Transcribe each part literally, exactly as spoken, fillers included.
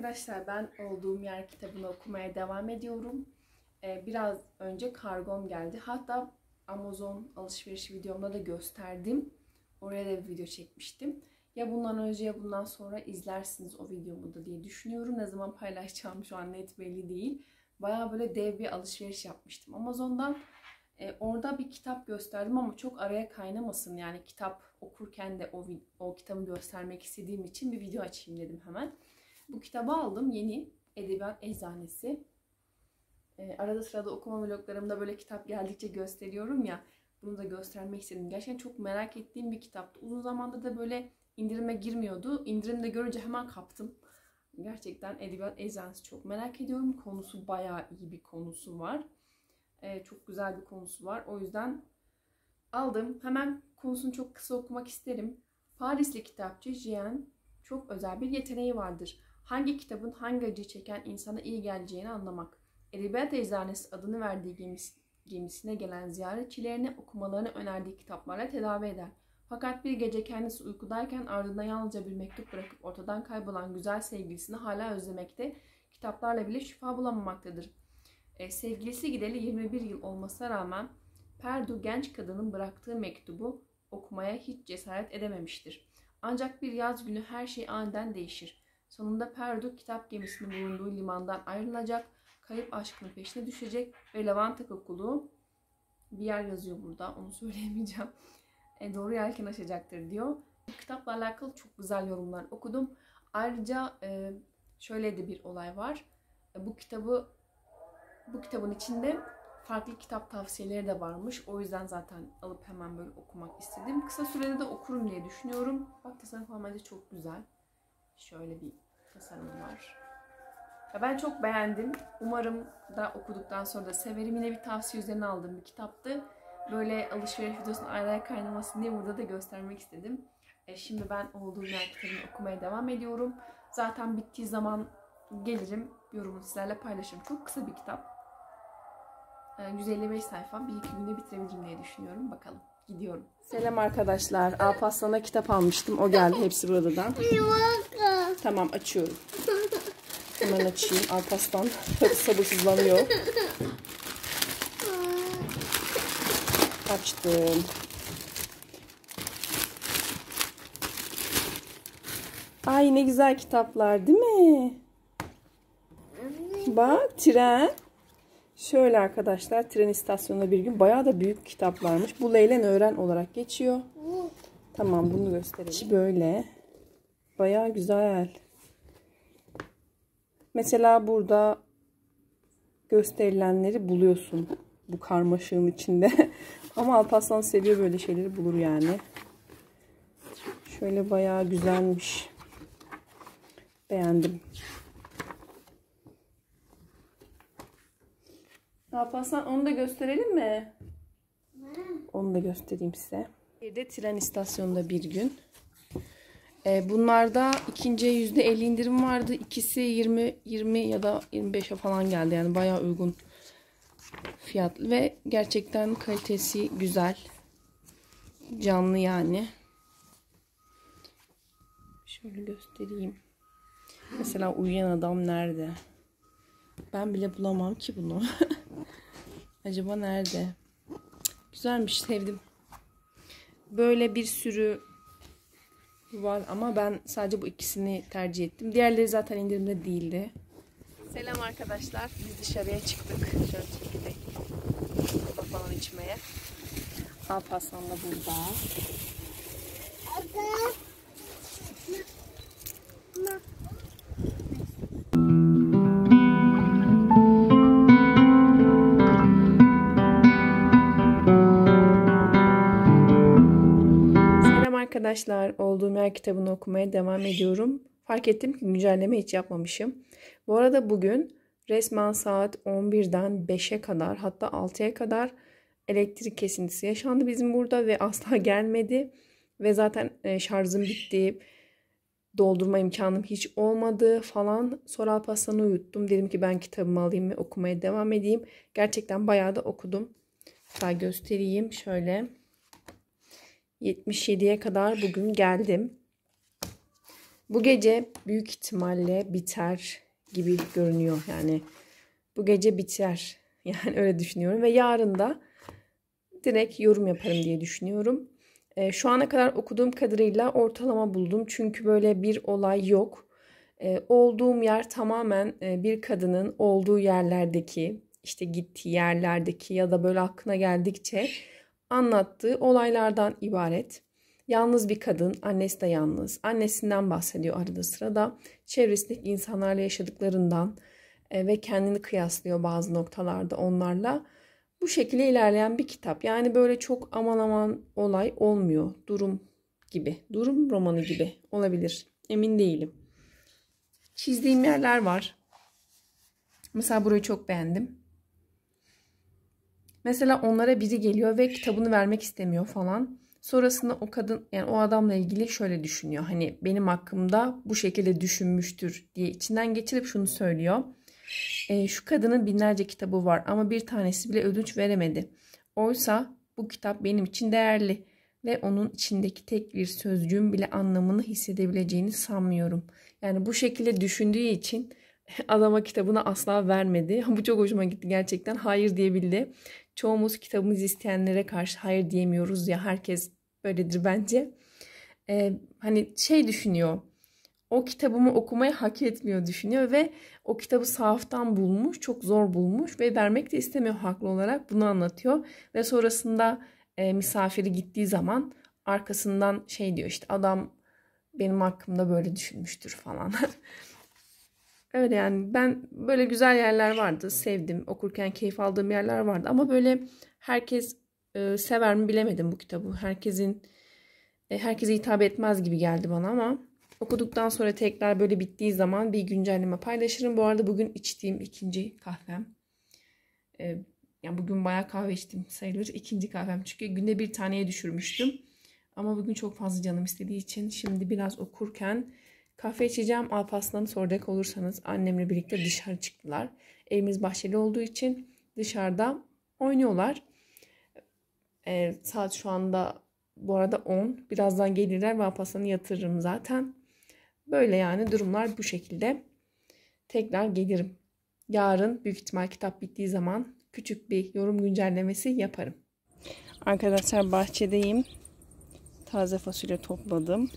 Arkadaşlar ben olduğum yer kitabını okumaya devam ediyorum. Ee, biraz önce kargom geldi. Hatta Amazon alışveriş videomda da gösterdim. Oraya da bir video çekmiştim. Ya bundan önce ya bundan sonra izlersiniz o videomu da diye düşünüyorum. Ne zaman paylaşacağım şu an net belli değil. Baya böyle dev bir alışveriş yapmıştım Amazon'dan. Ee, orada bir kitap gösterdim ama çok araya kaynamasın. Yani kitap okurken de o, o kitabı göstermek istediğim için bir video açayım dedim hemen. Bu kitabı aldım. Yeni Edebiyat Eczanesi. Ee, arada sırada okuma vloglarımda böyle kitap geldikçe gösteriyorum ya. Bunu da göstermek istedim. Gerçekten çok merak ettiğim bir kitaptı. Uzun zamanda da böyle indirime girmiyordu. İndirimde görünce hemen kaptım. Gerçekten Edebiyat Eczanesi çok merak ediyorum. Konusu bayağı iyi bir konusu var. Ee, çok güzel bir konusu var. O yüzden aldım. Hemen konusunu çok kısa okumak isterim. Parisli kitapçı Jean çok özel bir yeteneği vardır. Hangi kitabın hangi acı çeken insana iyi geleceğini anlamak. Edebiyat Eczanesi adını verdiği gemis, gemisine gelen ziyaretçilerini okumalarını önerdiği kitaplarla tedavi eder. Fakat bir gece kendisi uykudayken ardından yalnızca bir mektup bırakıp ortadan kaybolan güzel sevgilisini hala özlemekte, kitaplarla bile şifa bulamamaktadır. E, sevgilisi gideli yirmi bir yıl olmasına rağmen Perdu genç kadının bıraktığı mektubu okumaya hiç cesaret edememiştir. Ancak bir yaz günü her şey aniden değişir. Sonunda Perdu kitap gemisinin bulunduğu limandan ayrılacak, kayıp aşkının peşine düşecek ve Lavanta kokulu bir yer yazıyor burada, onu söyleyemeyeceğim. E, doğru yelken açacaktır diyor. Bu kitapla alakalı çok güzel yorumlar okudum. Ayrıca e, şöyle de bir olay var. E, bu kitabı bu kitabın içinde farklı kitap tavsiyeleri de varmış. O yüzden zaten alıp hemen böyle okumak istedim. Kısa sürede de okurum diye düşünüyorum. Bak tasarım falan bence çok güzel. Şöyle bir tasarım var. Ya ben çok beğendim. Umarım da okuduktan sonra da severim. Yine bir tavsiye üzerine aldığım bir kitaptı. Böyle alışveriş videosunun araya kaynamasın diye burada da göstermek istedim. E şimdi ben olduğum yer kitabını okumaya devam ediyorum. Zaten bittiği zaman gelirim. Yorumunu sizlerle paylaşırım. Çok kısa bir kitap. yüz elli beş sayfa. Bir iki günde bitirebilirim diye düşünüyorum. Bakalım. Gidiyorum. Selam arkadaşlar. Alparslan'a kitap almıştım. O geldi. Hepsi buradan. Tamam, açıyorum. Hemen açayım. Alparslan sabırsızlanıyor. Açtım. Ay ne güzel kitaplar değil mi? Bak, tren. Şöyle arkadaşlar, tren istasyonunda bir gün, bayağı da büyük kitaplarmış. Bu Leylen Öğren olarak geçiyor. Tamam, bunu gösterelim. Böyle. Bayağı güzel. Mesela burada gösterilenleri buluyorsun. Bu karmaşığın içinde. Ama Alparslan seviyor böyle şeyleri, bulur yani. Şöyle bayağı güzelmiş. Beğendim. Alparslan, onu da gösterelim mi? Onu da göstereyim size. Bir de tren istasyonunda bir gün. Ee, bunlarda ikinciye yüzde elli indirim vardı. İkisi yirmi, yirmi ya da yirmi beşe falan geldi. Yani bayağı uygun fiyatlı ve gerçekten kalitesi güzel. Canlı yani. Şöyle göstereyim. Mesela Uyuyan Adam nerede? Ben bile bulamam ki bunu. Acaba nerede? Güzelmiş, sevdim. Böyle bir sürü var ama ben sadece bu ikisini tercih ettim. Diğerleri zaten indirimde değildi. Selam arkadaşlar. Biz dışarıya çıktık. Şöyle çekirdek falan içmeye. Alparslan da burada. Arkadaşlar, olduğum yer kitabını okumaya devam ediyorum. Fark ettim ki güncelleme hiç yapmamışım. Bu arada bugün resmen saat on birden beşe kadar, hatta altıya kadar elektrik kesintisi yaşandı bizim burada ve asla gelmedi. Ve zaten şarjım bitti. Doldurma imkanım hiç olmadı falan. Sonra Alparslan'ı uyuttum. Dedim ki ben kitabımı alayım ve okumaya devam edeyim. Gerçekten bayağı da okudum. Hatta göstereyim şöyle. yetmiş yediye kadar bugün geldim. Bu gece büyük ihtimalle biter gibi görünüyor. Yani bu gece biter. Yani öyle düşünüyorum. Ve yarın da direkt yorum yaparım diye düşünüyorum. E, şu ana kadar okuduğum kadarıyla ortalama buldum. Çünkü böyle bir olay yok. E, olduğum yer tamamen e, bir kadının olduğu yerlerdeki, işte gittiği yerlerdeki ya da böyle aklına geldikçe anlattığı olaylardan ibaret. Yalnız bir kadın, annesi de yalnız. Annesinden bahsediyor arada sırada. Çevresindeki insanlarla yaşadıklarından e, ve kendini kıyaslıyor bazı noktalarda onlarla. Bu şekilde ilerleyen bir kitap. Yani böyle çok aman aman olay olmuyor. Durum gibi. Durum romanı gibi olabilir. Emin değilim. Çizdiğim yerler var. Mesela burayı çok beğendim. Mesela onlara biri geliyor ve kitabını vermek istemiyor falan. Sonrasında o kadın, yani o adamla ilgili şöyle düşünüyor. Hani benim hakkımda bu şekilde düşünmüştür diye içinden geçirip şunu söylüyor. E, şu kadının binlerce kitabı var ama bir tanesi bile ödünç veremedi. Oysa bu kitap benim için değerli ve onun içindeki tek bir sözcüğün bile anlamını hissedebileceğini sanmıyorum. Yani bu şekilde düşündüğü için adama kitabını asla vermedi. Bu çok hoşuma gitti gerçekten. Hayır diyebildi. Çoğumuz kitabımızı isteyenlere karşı hayır diyemiyoruz ya, herkes böyledir bence. Ee, hani şey düşünüyor. O kitabımı okumayı hak etmiyor düşünüyor ve o kitabı sahaftan bulmuş, çok zor bulmuş ve vermek de istemiyor haklı olarak. Bunu anlatıyor ve sonrasında e, misafiri gittiği zaman arkasından şey diyor, işte adam benim hakkımda böyle düşünmüştür falan. Öyle yani, ben böyle güzel yerler vardı. Sevdim. Okurken keyif aldığım yerler vardı. Ama böyle herkes e, sever mi bilemedim bu kitabı. Herkesin e, herkese hitap etmez gibi geldi bana ama okuduktan sonra tekrar böyle bittiği zaman bir güncelleme paylaşırım. Bu arada bugün içtiğim ikinci kahvem. E, yani bugün bayağı kahve içtim sayılır. İkinci kahvem. Çünkü günde bir taneye düşürmüştüm. Ama bugün çok fazla canım istediği için şimdi biraz okurken kahve içeceğim. Alparslan'ı soracak olursanız annemle birlikte dışarı çıktılar. Evimiz bahçeli olduğu için dışarıda oynuyorlar. Ee, saat şu anda bu arada on. Birazdan gelirler ve Alparslan'ı yatırırım zaten. Böyle yani, durumlar bu şekilde. Tekrar gelirim. Yarın büyük ihtimal kitap bittiği zaman küçük bir yorum güncellemesi yaparım. Arkadaşlar bahçedeyim. Taze fasulye topladım.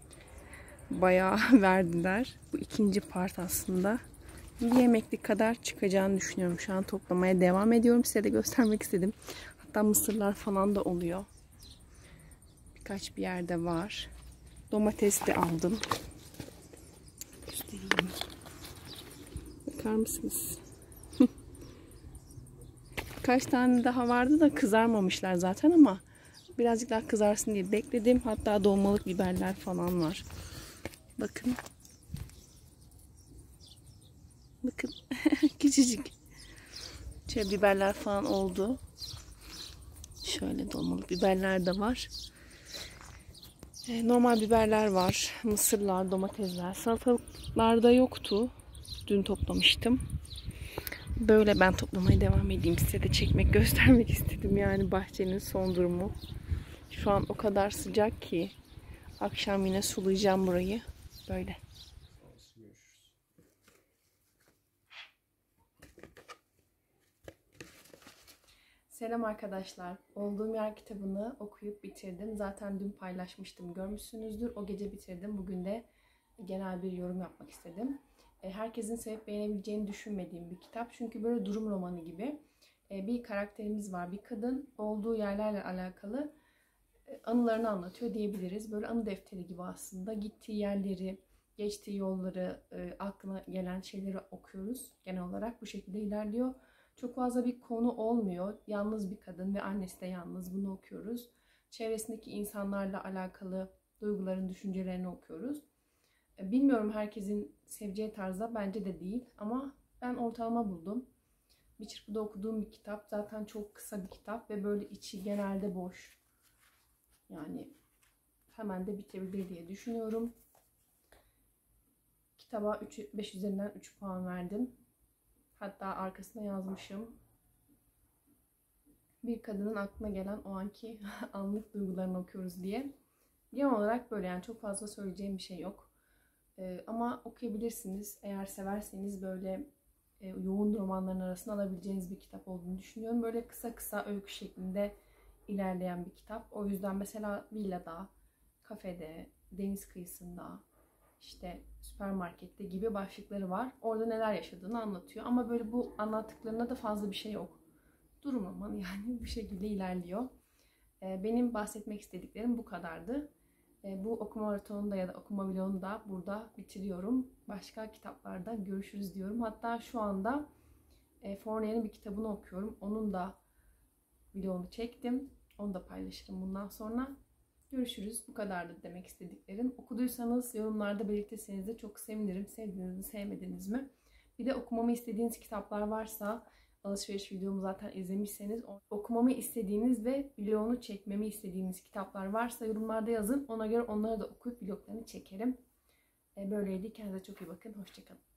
Bayağı verdiler. Bu ikinci part aslında. Bir yemeklik kadar çıkacağını düşünüyorum. Şu an toplamaya devam ediyorum. Size de göstermek istedim. Hatta mısırlar falan da oluyor. Birkaç bir yerde var. Domates de aldım. Göstereyim. Bakar mısınız? Kaç tane daha vardı da kızarmamışlar zaten ama birazcık daha kızarsın diye bekledim. Hatta dolmalık biberler falan var. Bakın. Bakın. Küçücük. Şöyle biberler falan oldu. Şöyle dolmalık biberler de var. Normal biberler var. Mısırlar, domatesler. Salatalıklar da yoktu. Dün toplamıştım. Böyle ben toplamaya devam edeyim. Size de çekmek, göstermek istedim. Yani bahçenin son durumu. Şu an o kadar sıcak ki. Akşam yine sulayacağım burayı. Böyle. Selam arkadaşlar. Olduğum yer kitabını okuyup bitirdim. Zaten dün paylaşmıştım. Görmüşsünüzdür. O gece bitirdim. Bugün de genel bir yorum yapmak istedim. Herkesin sevip beğenebileceğini düşünmediğim bir kitap. Çünkü böyle durum romanı gibi. Bir karakterimiz var. Bir kadın olduğu yerlerle alakalı anılarını anlatıyor diyebiliriz. Böyle anı defteri gibi aslında. Gittiği yerleri, geçtiği yolları, aklına gelen şeyleri okuyoruz. Genel olarak bu şekilde ilerliyor. Çok fazla bir konu olmuyor. Yalnız bir kadın ve annesi de yalnız. Bunu okuyoruz. Çevresindeki insanlarla alakalı duyguların, düşüncelerini okuyoruz. Bilmiyorum herkesin seveceği tarzda, bence de değil. Ama ben ortalama buldum. Bir çırpıda okuduğum bir kitap. Zaten çok kısa bir kitap ve böyle içi genelde boş. Yani hemen de bitebilir diye düşünüyorum. Kitaba üç, beş üzerinden üç puan verdim. Hatta arkasına yazmışım. Bir kadının aklına gelen o anki anlık duygularını okuyoruz diye. Genel olarak böyle, yani çok fazla söyleyeceğim bir şey yok. Ee, ama okuyabilirsiniz. Eğer severseniz böyle e, yoğun romanların arasına alabileceğiniz bir kitap olduğunu düşünüyorum. Böyle kısa kısa öykü şeklinde ilerleyen bir kitap. O yüzden mesela villada, kafede, deniz kıyısında, işte süpermarkette gibi başlıkları var. Orada neler yaşadığını anlatıyor. Ama böyle bu anlattıklarında da fazla bir şey yok. Durum romanı yani bu şekilde ilerliyor. Ee, benim bahsetmek istediklerim bu kadardı. Bu okuma maratonunu da ya da okuma vlogunu da burada bitiriyorum. Başka kitaplarda görüşürüz diyorum. Hatta şu anda e, Fournier'in bir kitabını okuyorum. Onun da vlogunu çektim. Onu da paylaşırım bundan sonra. Görüşürüz. Bu kadardı demek istediklerim. Okuduysanız yorumlarda belirtirseniz de çok sevinirim. Sevdiğiniz mi, sevmediniz mi? Bir de okumamı istediğiniz kitaplar varsa, alışveriş videomu zaten izlemişseniz, okumamı istediğiniz ve vlogunu çekmemi istediğiniz kitaplar varsa yorumlarda yazın. Ona göre onları da okuyup vloglarını çekerim. Böyleydi. Kendinize çok iyi bakın. Hoşçakalın.